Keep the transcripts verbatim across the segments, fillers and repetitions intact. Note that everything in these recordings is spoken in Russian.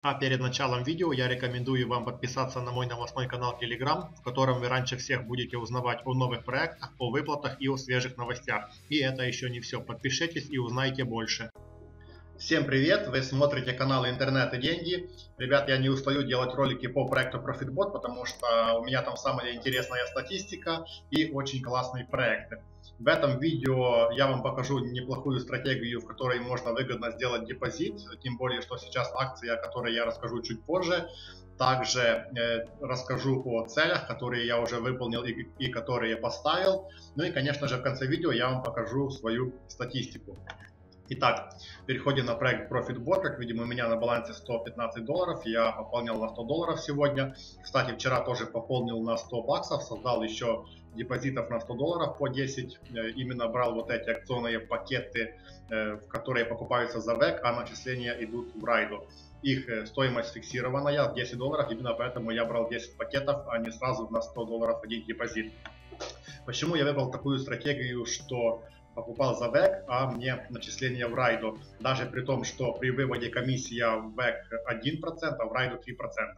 А перед началом видео я рекомендую вам подписаться на мой новостной канал Telegram, в котором вы раньше всех будете узнавать о новых проектах, о выплатах и о свежих новостях. И это еще не все. Подпишитесь и узнайте больше. Всем привет! Вы смотрите канал Интернет и деньги. Ребят, я не устаю делать ролики по проекту ProfitBot, потому что у меня там самая интересная статистика и очень классные проекты. В этом видео я вам покажу неплохую стратегию, в которой можно выгодно сделать депозит, тем более, что сейчас акция, о которой я расскажу чуть позже. Также э, расскажу о целях, которые я уже выполнил и, и которые я поставил. Ну и, конечно же, в конце видео я вам покажу свою статистику. Итак, переходим на проект ProfitBot. Как видим, у меня на балансе сто пятнадцать долларов. Я пополнял на сто долларов сегодня. Кстати, вчера тоже пополнил на сто баксов. Создал еще депозитов на сто долларов по десять. Именно брал вот эти акционные пакеты, которые покупаются за век, а начисления идут в райду. Их стоимость фиксированная, десять долларов. Именно поэтому я брал десять пакетов, а не сразу на сто долларов один депозит. Почему я выбрал такую стратегию, что покупал за век, а мне начисление в райду, даже при том, что при выводе комиссия в век один процент, а в райду три процента.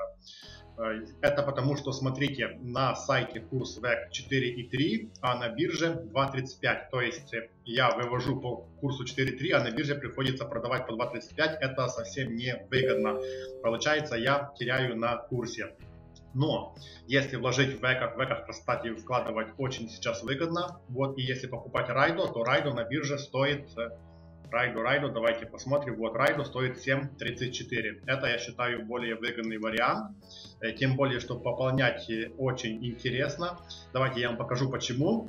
Это потому, что, смотрите, на сайте курс век четыре и три, а на бирже два тридцать пять. То есть я вывожу по курсу четыре и три, а на бирже приходится продавать по два тридцать пять. Это совсем не выгодно. Получается, я теряю на курсе. Но если вложить в веках, в веках, кстати, вкладывать очень сейчас выгодно. Вот, и если покупать райдо, то райдо на бирже стоит, райдо, райдо, давайте посмотрим, вот райдо стоит семь тридцать четыре. Это, я считаю, более выгодный вариант. Тем более, что пополнять очень интересно. Давайте я вам покажу, почему.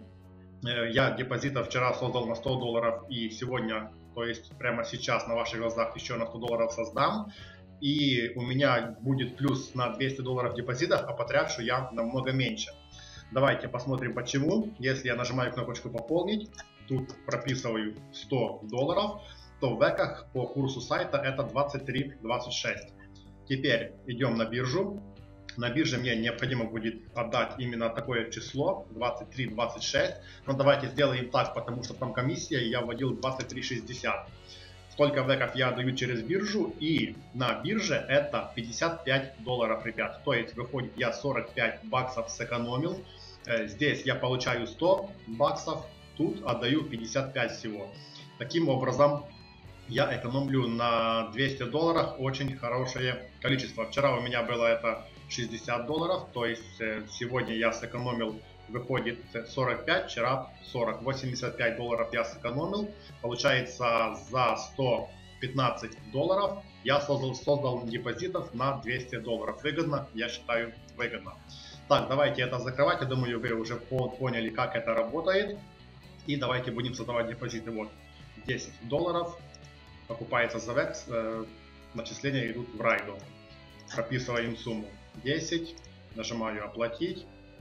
Я депозитов вчера создал на сто долларов и сегодня, то есть прямо сейчас на ваших глазах еще на сто долларов создам. И у меня будет плюс на двести долларов депозитов, а потрачу я намного меньше. Давайте посмотрим почему. Если я нажимаю кнопочку пополнить, тут прописываю сто долларов, то в веках по курсу сайта это двадцать три двадцать шесть. Теперь идем на биржу. На бирже мне необходимо будет отдать именно такое число двадцать три двадцать шесть. Но давайте сделаем так, потому что там комиссия, и я вводил двадцать три шестьдесят. Столько веков я отдаю через биржу, и на бирже это пятьдесят пять долларов, ребят. То есть выходит, я сорок пять баксов сэкономил. Здесь я получаю сто баксов, тут отдаю пятьдесят пять всего. Таким образом я экономлю на двести долларов очень хорошее количество. Вчера у меня было это шестьдесят долларов, то есть сегодня я сэкономил, выходит сорок пять, вчера сорок, восемьдесят пять долларов я сэкономил. Получается, за сто пятнадцать долларов я создал, создал депозитов на двести долларов. Выгодно, я считаю, выгодно. Так, давайте это закрывать. Я думаю, вы уже поняли, как это работает. И давайте будем создавать депозиты. Вот, десять долларов покупается за век, э, начисления идут в райду. Прописываем сумму десять, нажимаю оплатить.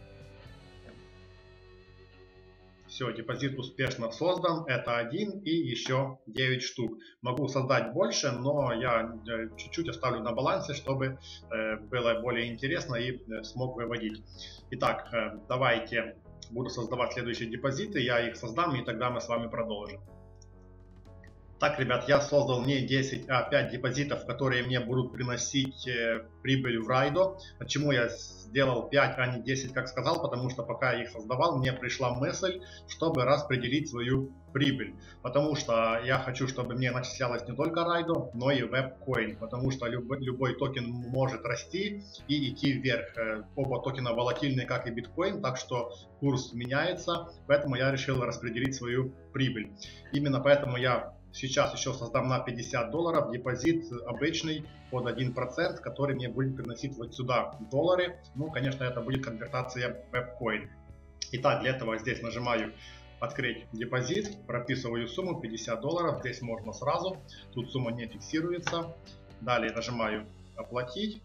Все, депозит успешно создан. Это один и еще девять штук. Могу создать больше, но я чуть-чуть оставлю на балансе, чтобы было более интересно и смог выводить. Итак, давайте буду создавать следующие депозиты. Я их создам, и тогда мы с вами продолжим. Так, ребят, я создал не десять, а пять депозитов, которые мне будут приносить э, прибыль в райдо. Почему я сделал пять, а не десять, как сказал? Потому что пока я их создавал, мне пришла мысль, чтобы распределить свою прибыль. Потому что я хочу, чтобы мне начислялось не только райдо, но и веб-коин. Потому что любой, любой токен может расти и идти вверх. Оба токена волатильные, как и биткоин, так что курс меняется. Поэтому я решил распределить свою прибыль. Именно поэтому я сейчас еще создам на пятьдесят долларов депозит обычный под один процент, который мне будет приносить вот сюда доллары. Ну, конечно, это будет конвертация в веб-коин. Итак, для этого здесь нажимаю открыть депозит, прописываю сумму пятьдесят долларов. Здесь можно сразу, тут сумма не фиксируется. Далее нажимаю оплатить.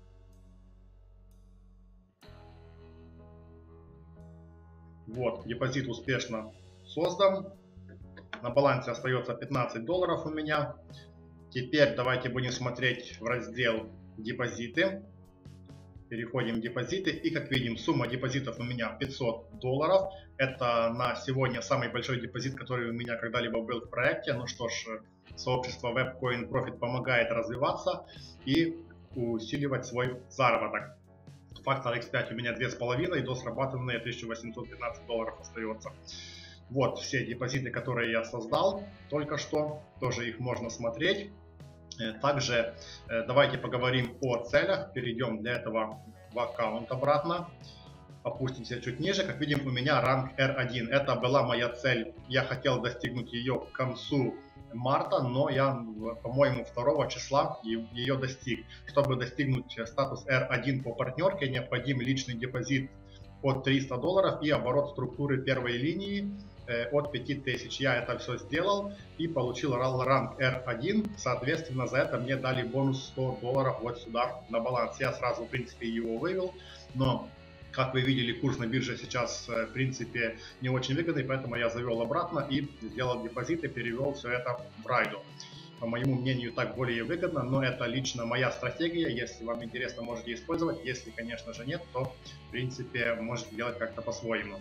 Вот, депозит успешно создан. На балансе остается пятнадцать долларов у меня. Теперь давайте будем смотреть в раздел депозиты. Переходим в депозиты. И как видим, сумма депозитов у меня пятьсот долларов. Это на сегодня самый большой депозит, который у меня когда-либо был в проекте. Ну что ж, сообщество WebCoin Profit помогает развиваться. И усиливать свой заработок. Фактор икс пять у меня две с половиной, до срабатывания тысяча восемьсот пятнадцать долларов остается. Вот все депозиты, которые я создал только что, тоже их можно смотреть. Также давайте поговорим о целях. Перейдем для этого в аккаунт обратно. Опустимся чуть ниже. Как видим, у меня ранг эр один. Это была моя цель. Я хотел достигнуть ее к концу марта, но я, по-моему, второго числа ее достиг. Чтобы достигнуть статус эр один по партнерке, необходим личный депозит от триста долларов и оборот структуры первой линии от пяти тысяч. Я это все сделал и получил ранг эр один. Соответственно, за это мне дали бонус сто долларов вот сюда на баланс. Я сразу, в принципе, его вывел, но, как вы видели, курс на бирже сейчас, в принципе, не очень выгодный, поэтому я завел обратно и сделал депозит и перевел все это в райду. По моему мнению, так более выгодно, но это лично моя стратегия. Если вам интересно, можете использовать. Если, конечно же, нет, то, в принципе, можете делать как-то по-своему.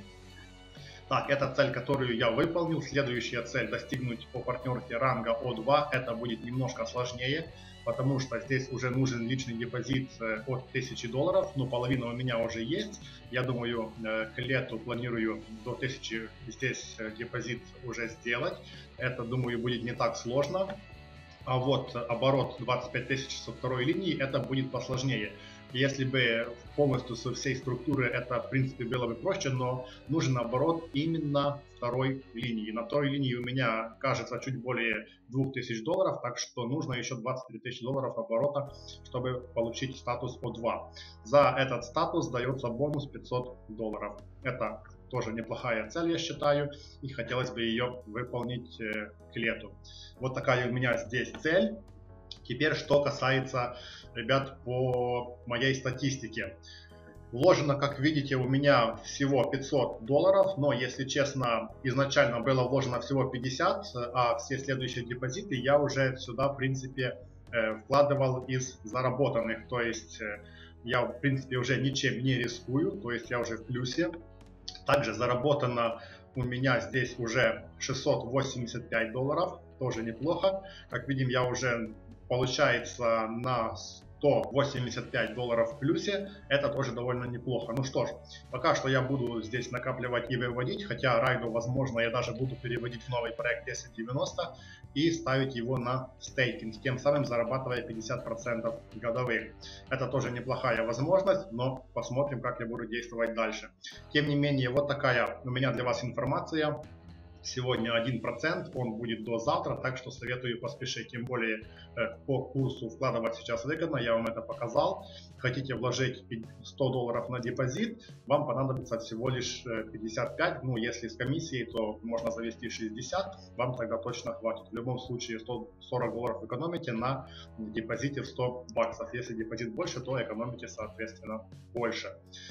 Так, это цель, которую я выполнил. Следующая цель — достигнуть по партнерке ранга о два. Это будет немножко сложнее, потому что здесь уже нужен личный депозит от тысячи долларов. Но половина у меня уже есть. Я думаю, к лету планирую до тысячи здесь депозит уже сделать. Это, думаю, будет не так сложно. А вот оборот двадцать пять тысяч со второй линии, это будет посложнее. Если бы полностью со всей структуры это, в принципе, было бы проще, но нужен оборот именно второй линии. На второй линии у меня, кажется, чуть более двух тысяч долларов, так что нужно еще двадцать три тысячи долларов оборота, чтобы получить статус о два. За этот статус дается бонус пятьсот долларов. Это тоже неплохая цель, я считаю, и хотелось бы ее выполнить э, к лету. Вот такая у меня здесь цель. Теперь, что касается, ребят, по моей статистике. Вложено, как видите, у меня всего пятьсот долларов, но, если честно, изначально было вложено всего пятьдесят, а все следующие депозиты я уже сюда, в принципе, вкладывал из заработанных. То есть я, в принципе, уже ничем не рискую, то есть я уже в плюсе. Также заработано у меня здесь уже шестьсот восемьдесят пять долларов, тоже неплохо. Как видим, я уже, получается, на сто восемьдесят пять долларов в плюсе. Это тоже довольно неплохо. Ну что ж, пока что я буду здесь накапливать и выводить, хотя райду, возможно, я даже буду переводить в новый проект десять девяносто и ставить его на стейкинг, тем самым зарабатывая пятьдесят процентов годовых. Это тоже неплохая возможность, но посмотрим, как я буду действовать дальше. Тем не менее, вот такая у меня для вас информация. Сегодня один процент, он будет до завтра, так что советую поспешить. Тем более э, по курсу вкладывать сейчас выгодно, я вам это показал. Хотите вложить сто долларов на депозит, вам понадобится всего лишь пятьдесят пять. Ну, если с комиссией, то можно завести шестьдесят, вам тогда точно хватит. В любом случае сто сорок долларов экономите на депозите в сто баксов. Если депозит больше, то экономите, соответственно, больше.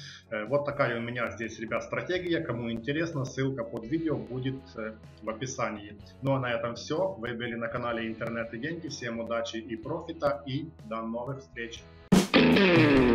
Вот такая у меня здесь, ребят, стратегия. Кому интересно, ссылка под видео будет в описании. Ну а на этом все. Вы были на канале Интернет и Деньги. Всем удачи и профита, и до новых встреч.